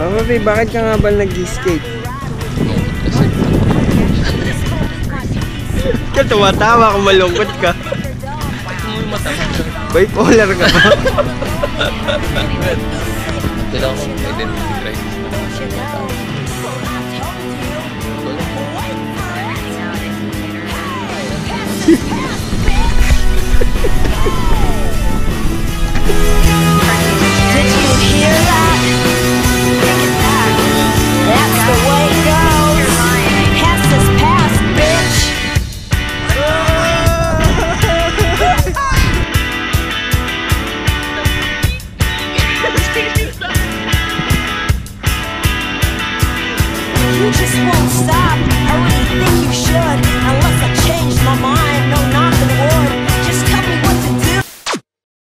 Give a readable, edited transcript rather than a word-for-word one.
Papa P, bakit ka nga ba nag-skate? Ka tumatawa kung malungkot ka. Bipolar ka ba? Kailangan ko mag-identity crisis. Did you hear that? Take it back. That's the way it goes. Past is past, bitch. You just won't stop.